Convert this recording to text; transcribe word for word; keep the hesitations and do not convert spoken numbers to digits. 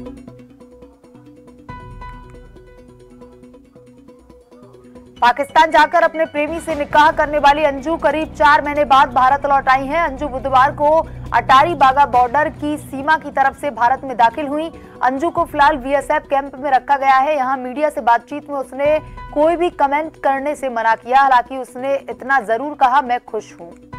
पाकिस्तान जाकर अपने प्रेमी से निकाह करने वाली अंजू करीब चार महीने बाद भारत लौट आई हैं। अंजू बुधवार को अटारी बागा बॉर्डर की सीमा की तरफ से भारत में दाखिल हुई। अंजू को फिलहाल बीएसएफ कैंप में रखा गया है। यहां मीडिया से बातचीत में उसने कोई भी कमेंट करने से मना किया। हालांकि उसने इतना जरूर कहा, मैं खुश हूं।